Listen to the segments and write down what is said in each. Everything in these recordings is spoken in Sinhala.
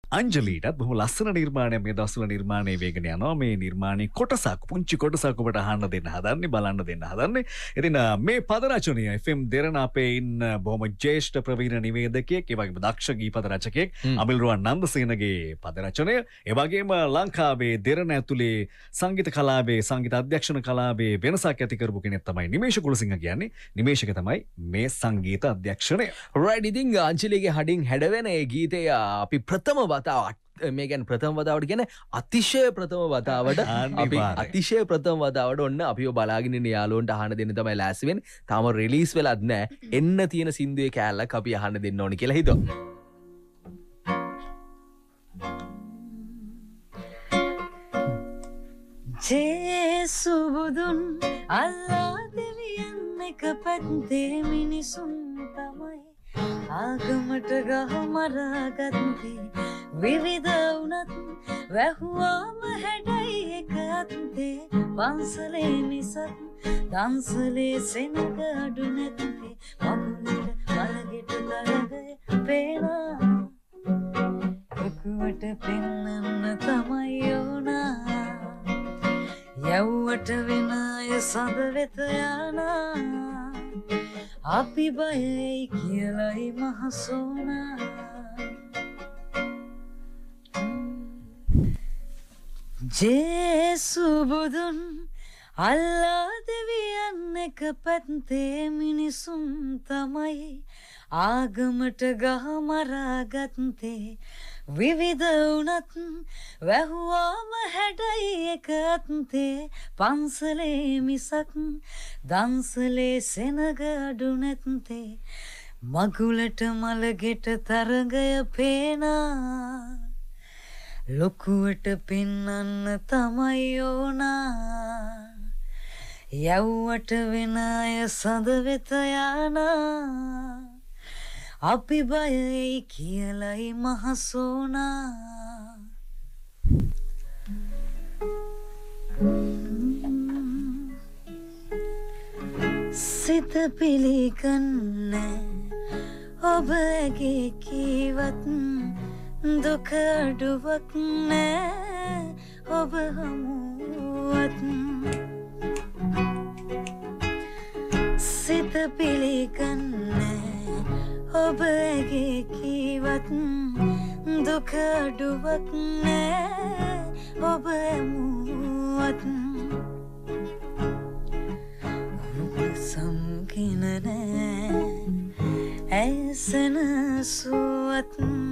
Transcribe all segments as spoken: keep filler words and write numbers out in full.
අංජලීටත් බොහොම ලස්සන නිර්මාණයක් මේ දවස්වල නිර්මාණය වේගෙන යනවා. මේ නිර්මාණයේ කොටසක් පුංචි කොටසක් ඔබට අහන්න දෙන්න හදන්නේ බලන්න දෙන්න හදන්නේ. ඉතින් මේ පද රචනය එෆ් එම් දෙරණ අපේ ඉන්න බොහොම ජ්‍යෙෂ්ඨ ප්‍රවීණ නිවේදකයෙක්, ඒ වගේම දක්ෂ ගීපද රචකයෙක් අමිල්රුවන් නන්දසේනගේ පද රචනය. ඒ වගේම ලංකාවේ දෙරණ ඇතුලේ සංගීත කලාවේ සංගීත අධ්‍යක්ෂණ කලාවේ වෙනසක් ඇති කරපු කෙනෙක් තමයි නිමේෂ කුලසිංහ කියන්නේ. නිමේෂක තමයි මේ සංගීත අධ්‍යක්ෂණය. රයිට්. ඉතින් අංජලිගේ හඩින් හැඩවෙන ඒ ගීතය අපි ප්‍රථම වතාවට මේ ගැන ප්‍රථම වතාවට කියන අතිශය ප්‍රථම වතාවට අපි අතිශය ප්‍රථම වතාවට ඔන්න අපිව බලාගෙන ඉන්න යාළුවන්ට අහන්න දෙන්න තමයි ලෑස්ති වෙන්නේ. තාම රිලීස් වෙලත් නැහැ. එන්න තියෙන සින්දුවේ කෑල්ලක් අපි අහන්න දෙන්න ඕනි කියලා හිතුවා. ජේසු බුදුන් අල්ලා දෙවියන් එක පැත්තේ මිනිසුන් තමයි ආගමට ගහ මරාගත්තේ විවිධ වුණත් වැහුවාම හැඩයි එක අත්තේ පන්සලේ මිසක් දන්සලේ සෙනග අඩු නැත්තේ මගුලට මලගෙට තරගය පේනා එකුවට පෙන්නන්න තමයි ඕනා යව්වට වෙන අය සඳ වෙත යනා අපි බයයි කියලයි මහසෝනා ජේසු බුදුන් අල්ලා දෙවියන් එක පැත්තේ මිනිසුන් තමයි ආගමට ගහ මරාගත්තේ විවිධ වුණත් වැහුවාම හැඩයි එක අත්තේ පන්සලේ මිසක් දන්සලේ සෙනග අඩු නැත්තේ මගුලට මලගෙට තරගය පේනා ලොකුවට පෙන්නන්න තමයි ඕනා යව්වට වෙන අය සඳ වෙත යනා අපි බයයි කියලයි මහසෝනා සිත පිළිගන්න ඔබගේ කීවත් දුක අඩුවක් නෑ ඔබ හමුවත් සිත පිළිගන්න ඔබගේ කීවත් දුක අඩුවක් නෑ ඔබ හමුවත් ඔබ සම්කින නෑ ඇසන සුවත්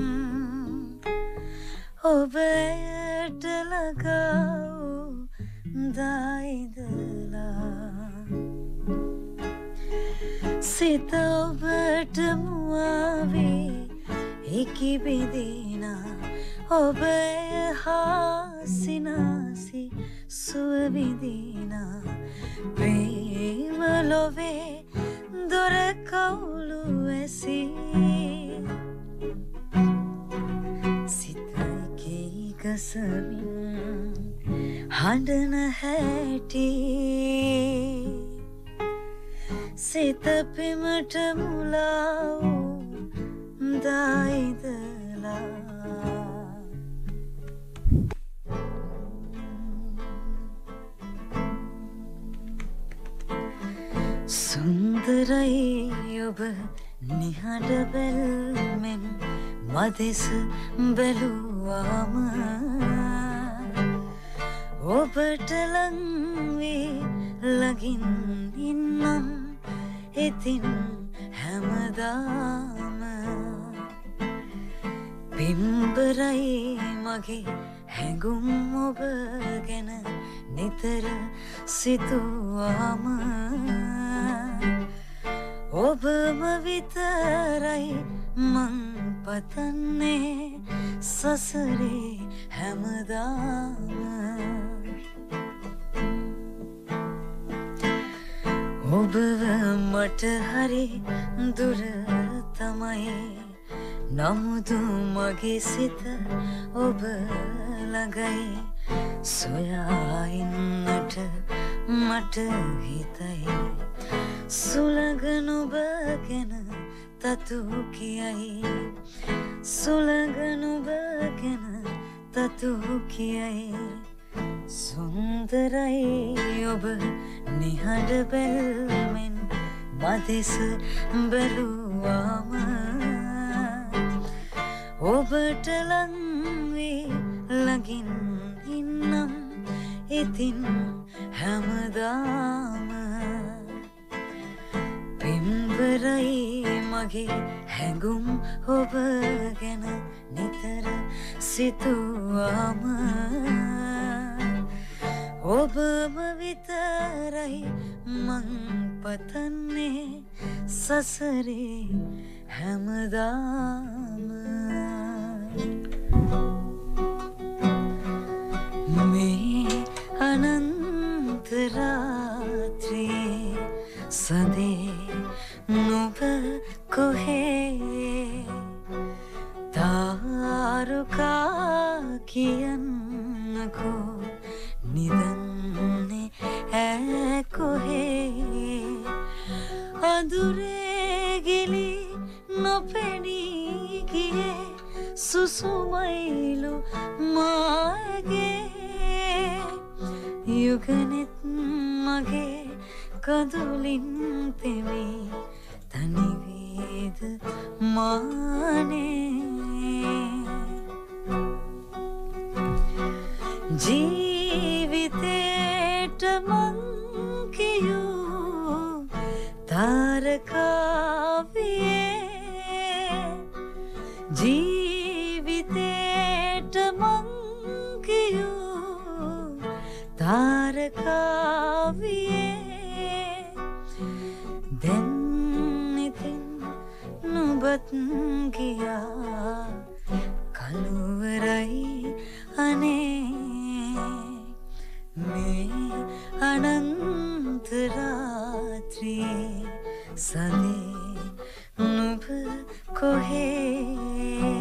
ඔබ ඇයට ලගාව් දායිදලා සිත ඔබට මුවාවේ එකි බිදිනා ඔබ හා සිනාසි සුවවිදිනා ප්‍රේම ලොවේ දොර කවුළු ඇසී සිතයි ගසමින් හඬන හැටි සිත පෙමට මුලා වූ දායිදලා සුන්දරයි ඔබ නිහඬ බැල්මෙන් මදෙස බැලුවාම ඔබට ලංවේ ළඟින් ඉන්නම් ඉතින් හැමදාම පින්බරයි මගේ හැඟුම් ඔබ ගැන නිතර සිතුවාම ඔබම විතරයි මං පතන්නේ සසරේ හැමදාම ඔබව මට හරි දුර තමයි නමුදු මගේ සිත ඔබ ළඟයි සොයා ඉන්නට මට හිතයි සුළඟ නුඹ ගැන තතු කියයි සුළඟ නුඹ ගැන තතු කියයි සුන්දරයි ඔබ නිහඬ බැල්මෙන් මදෙස බැලුවාම ඔබට ලංවේ ළඟින් ඉන්නම් ඉතින් හැමදාම පින්බරයි මගේ හැඟුම් ඔබ ගැන නිතර සිතුවාම ඔබම විතරයි මං පතන්නේ සසරේ හැමදාම මේ අනන්ත රාත්‍රියේ සඳේ නුඹ කොහේ තාරුකා කියන්නකෝ නිදන්නේ ඈ කොහේ අඳුරේ ගිලි නොපෙනී ගියේ සුසුමයිලු මාගේ යුගනෙත් මගේ කඳුලින් තෙමි තනිවේද මානේ ජීවිතේට මං කියූ තාරකාවියේ ජීවිතේට මං කියූ තාරකාවියේ දැන් ඉතින් නුඹත් ගියා කළුවරයි අනේ මේ අනන්ත රාත්‍රියේ සඳේ නුඹ කොහේ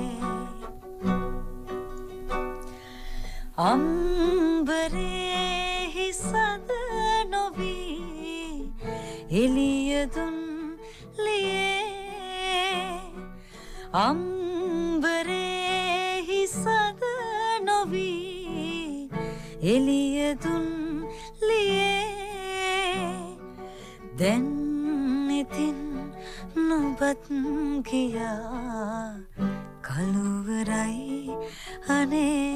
අම්බරේ සද නොවී එළියදුන් ලියේ අම්බරේ සද නොවී එළියදුන් ලියේ දැන් ඉතින් නුඹත් ගියා කළුවරයි අනේ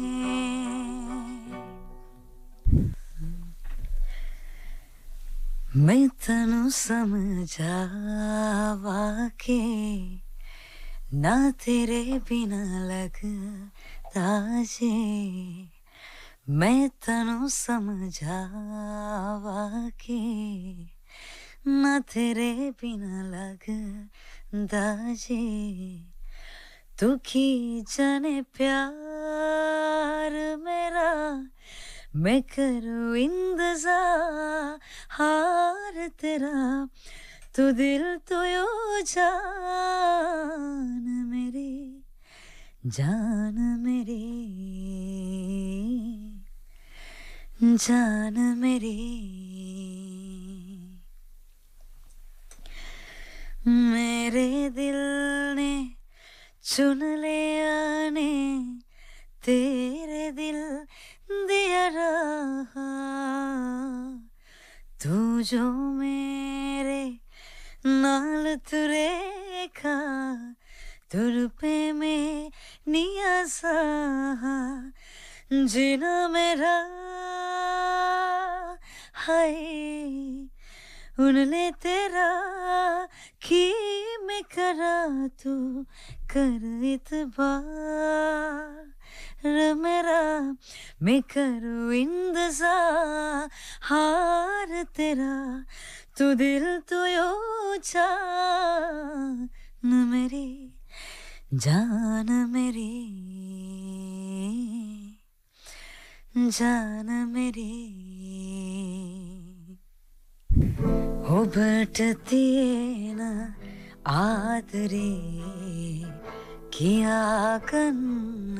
मैं तनु समझावा के ना तेरे बिना लगता जे मैं तनु समझावा के ना तेरे बिना लगता जे तू की जाने प्यार मेरा मैं करूँ इंतज़ार तेरा तू दिल तो यो जान मेरी जान मेरी जान मेरी मेरे दिल ने चुन लिया ने तेरे दिल दिया रहा तू जो मेरे नाल तुरेगा तुर पे में नियासा जीना मेरा हाय उनले तेरा की मैं करा तू कर इतबार मेरा मैं करूँ इंतज़ार तेरा तू दिल तो यो जान मेरी जान मेरी जान मेरी ඔබටති එන ආදරේ කියාගන්න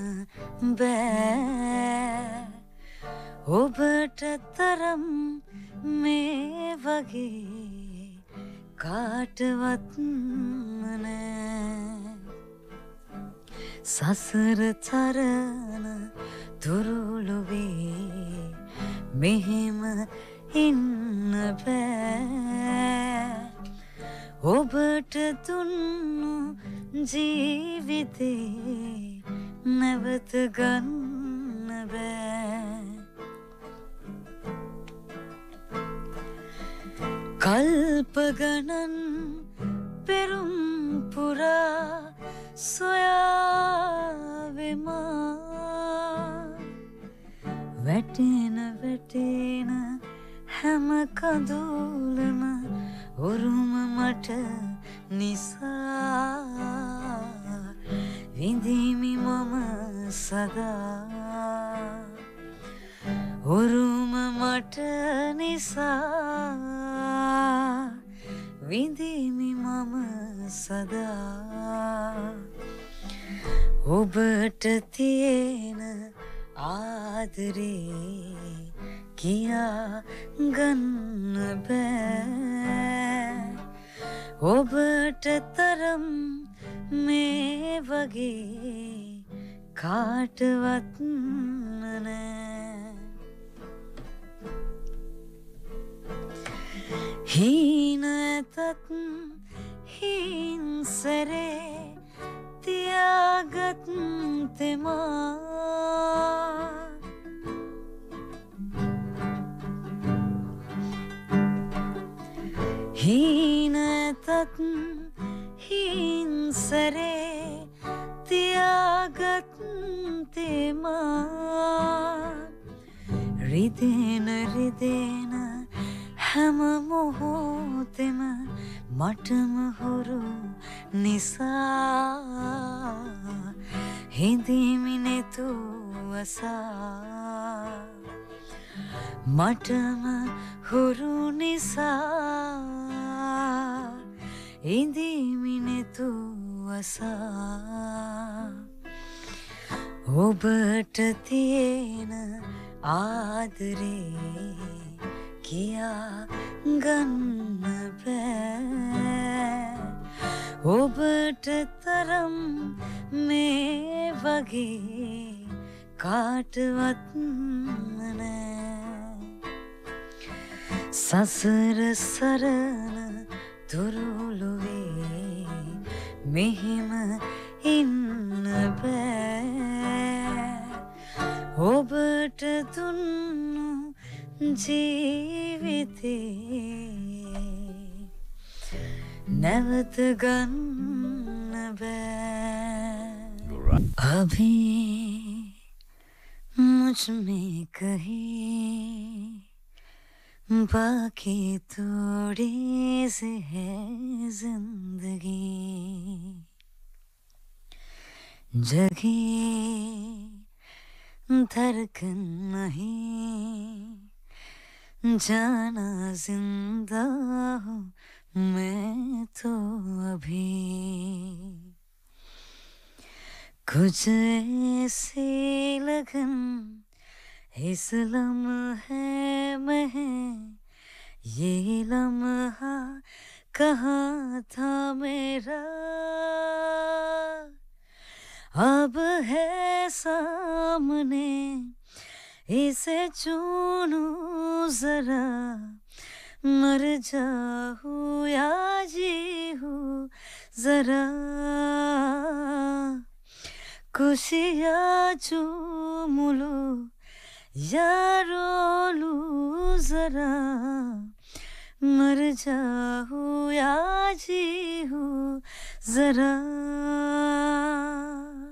බෑ ඔබට තරම් මේ වගේ කාටවත් නෑ සසර තරන තුරුළුවේ මෙහෙම ඉන්න බෑ ඔබට දුන්නු ජීවිතේ නැවත ගන්න බෑ කල්ප ගණන් පෙරුම් පුරා සොයාවෙමා වැටෙන වැටෙන හැම කඳුලම උරුම මට නිසා විඳිමි මම සදා උරුම මට නිසා විඳිමි මම සදා ඔබට තියෙන ආදරේ කියා ගන්න බෑ ඔබට තරම් මේ වගේ කාටවත් නෑ හීන ඇතත් හිංසරේ තියාගත් තෙමා හීන ඇතත් හිංසරේ තියාගත් තෙමා රිදෙන රිදෙන හැම මොහොතෙම මටම හුරු නිසා හිඳිමි නෙතුවසා මටම හුරු නිසා හිඳිමි නෙතුවසා ඔබට තියෙන ආදරේ කියා ගන්න බෑ ඔබට තරම් මේ වගේ කාටවත් නෑ සසර සරණ තුරුළුවේ මෙහෙම ඉන්න බෑ ඔබට දුන්නු ජීවිතේ නැවත ගන්න බෑ अभी मुझ में कहीं बाकी थोड़ी सी है जिंदगी जगी धड़कन नहीं जाना जिंदा हूँ मैं तो अभी कुछ ऐसी लगन इस लम्हे में है ये लम्हा कहाँ था मेरा अब है सामने इसे चूनूं जरा मर जाऊं या जी हूँ जरा खुशियाँ चूम लूं या रो लूं जरा मर जाऊं या जी हूँ जरा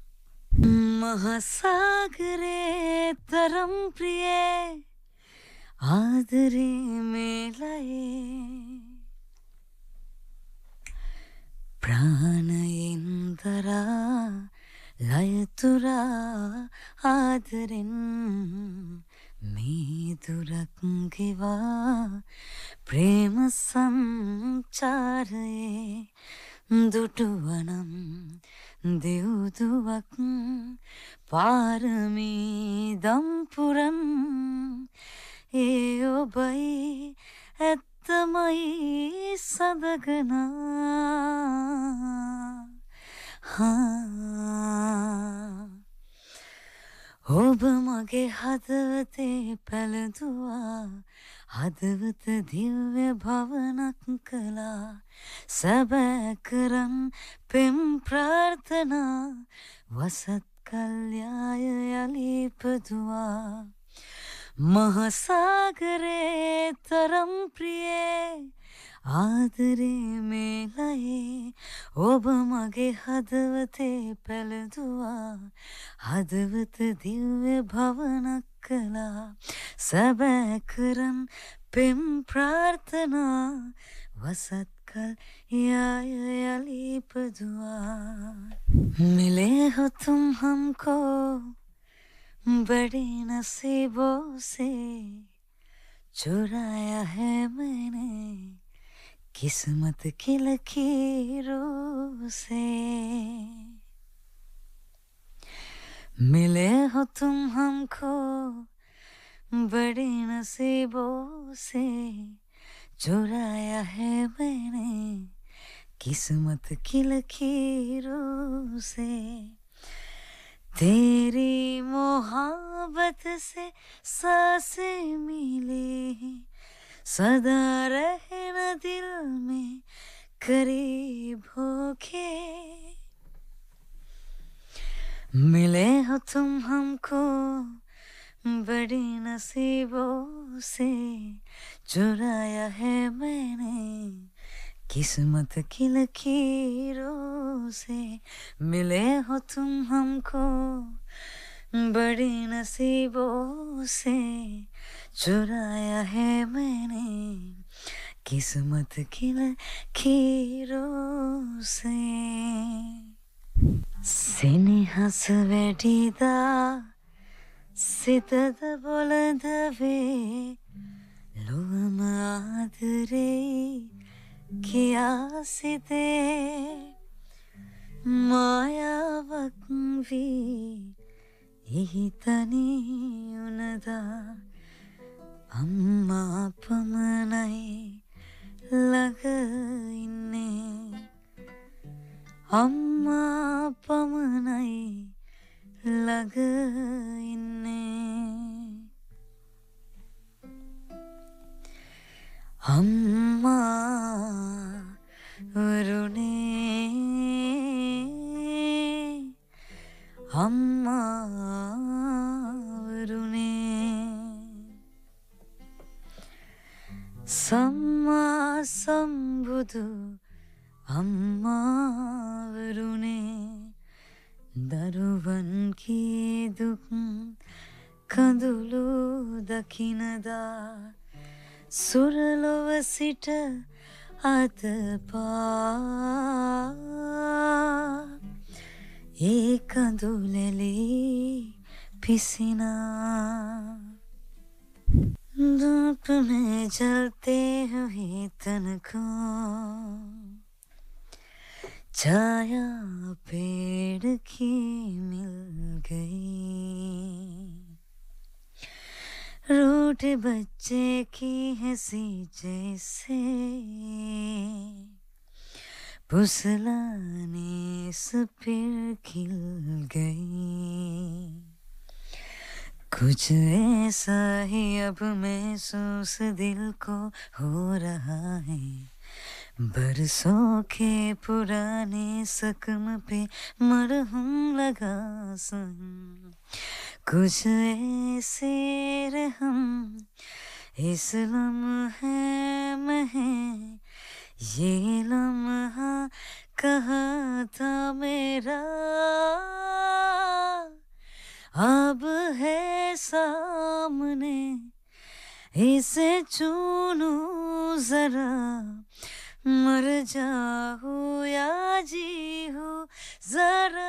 महासागरे तरम प्रिय आदरे में लाए प्राण इंदरा लयतुरा आदरिन मीदुरंगिवा प्रेम संचारे दुटुवनम देवदुवक पारमी दंपुरम ए ओबई एत्त තමයි සඳගනා හා ඔබ මගේ හදවතේ පැළඳුවා හදවත දිව්‍ය භවනක් කළා සැබෑ කරන් පෙම් ප්‍රාර්ථනා වසත් කල්යාය යලි ඉපදුවා මහසාගරේ තරම් ප්‍රියේ ආදරේ මේලයේ ඔබ මගේ හදවතේ පැළඳුවා හදවත දිව්‍ය භවනක් කළා සැබෑ කරන් පෙම් ප්‍රාර්ථනා වසත් කල්යාය යලි ඉපදුවා मिले हो तुम हमको बड़े नसीबों से चुराया है मैंने किस्मत की लकीरों से मिले हो तुम हमको बड़े नसीबों से चुराया है मैंने किस्मत की लकीरों से तेरी मोहब्बत से सांसें मिली सदा रहना दिल में करीब होके मिले हो तुम हमको बड़ी नसीबों से चुराया है मैंने किस्मत की लकीरों से मिले हो तुम हमको बड़ी नसीबों से चुराया है मैंने किस्मत की लकीरों से सिनेहस वेडिदा सितद बोलदवे लोम आदरे किया सिदे मायावक भी यही तनी उनदा अम्मा पमनई लग इन्ने अम्मा पमनई लग इन्ने अम्मा वरुणे अम्मा वरुणे सम्मा संबुदु अम्मा वरुणे दरुवन की दुख कंदुलु दखिनदा सुरलोव सिट आतपा एक कंदुलेली पिसिना धूप में जलते हुए तन को छाया पेड़ की मिल गई रूठे बच्चे की हंसी जैसे फुसलाने से फिर खिल गई कुछ ऐसा ही अब महसूस दिल को हो रहा है बरसों के पुराने जख्म पे मरहम लगा सन कुछ ऐसे रहम इस लम्हे में है ये लम्हा कहाँ था मेरा अब है सामने इसे चुनूं जरा मर जाऊं या जी हूँ जरा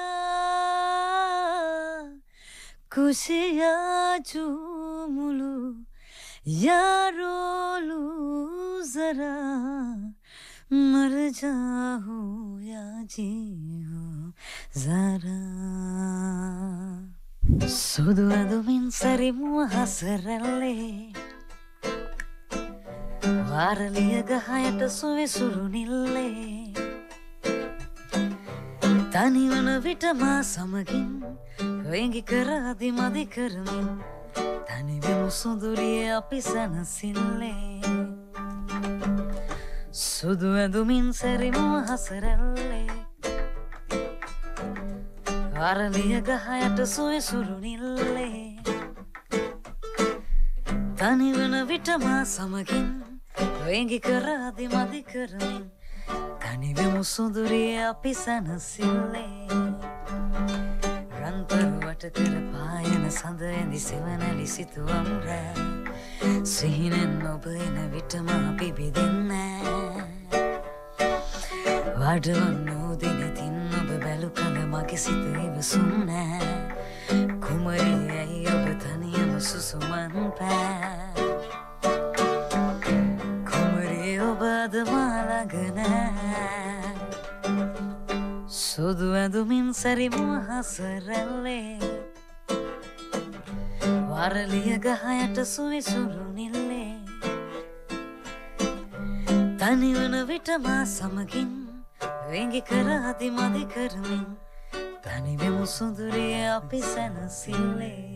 कुछ या चूम लूं या रो लूं जरा मर जाऊं या जी हूँ जरा ಸುದುವದು ಮಿನ್ಸರಿ ಮುಹಸರಲ್ಲೇ වාරලිය ගහයට සුවිසුරු නිල්ලේ තනිවන විට මා සමගින් වෙංගි කර අදි මදි කරමින් තනිවෙමු සුදුරිය අපි සැනසිල්ලේ සුදු ඇඳුමින් සැරිමුව හසරැල්ලේ වාරලිය ගහයට සුවිසුරු නිල්ලේ තනිවන විට මා සමගින් වෙංගි කර අදි මදි කරමින් තනිවෙමු සුදුරිය අපි සැනසිල්ලේ රන්පරුවට කර පායන සඳ ඇඳි සෙවනැලි සිතුවම් රෑ සිහිනෙන් ඔබ එන විටම අපි බිඳෙන්න වඩවන් නෝදිනතින් ඔබ බැලු කළ මගේ සිත ඉවසුන්න කුමරී ඇයි ඔබ තනියම සුසුමන් පෑ කුමරී ඔබ අද මාළඟ නෑ සුදු ඇඳුමින් සැරිමුව හසරැල්ලේ වාරලිය ගහයට සුවිසුරු නිල්ලේ තනිවන විට මා සමගින් වෙංගි කර අදි මදි කරමින් තනිවෙමු සුදුරිය අපි සැනසිල්ලේ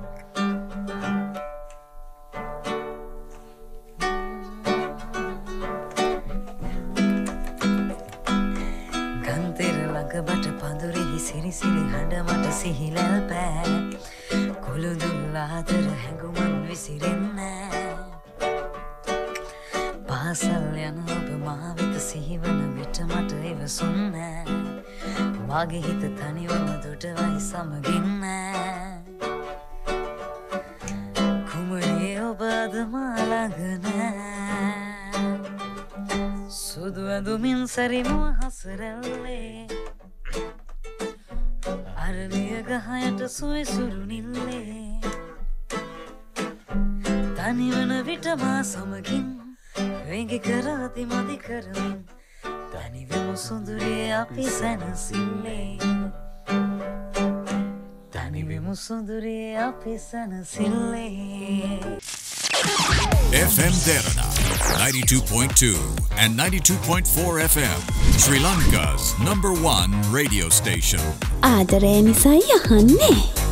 ගබට පඳුරෙහි සිරි සිරි හඬ මට සිහිලැල් පෑ කුළුදුල් ආදර හැඟුමන් විසිරෙන්න පාසල් යන ඔබ මා වෙත සිහිවන විට මට ඉවසුන්න මගේ හිත තනිවම දුටවයි සමගින්න කුමරියේ ඔබ අද මා ළඟ නෑ සුදු ඇඳුමින් සැරිමුව හසරැල්ලේ අරලිය ගහයට සුවිසුරු නිල්ලේ තනිවන විට මා සමගින් වෙංගි කර අදි මදි කරමින් තනිවෙමු සුදුරිය අපි සැනසිල්ලේ තනිවෙමු සුදුරිය අපි සැනසිල්ලේ F M Derana ninety-two point two and ninety-two point four F M, Sri Lanka's number one radio station. ආදරය නිසයි අහන්නේ.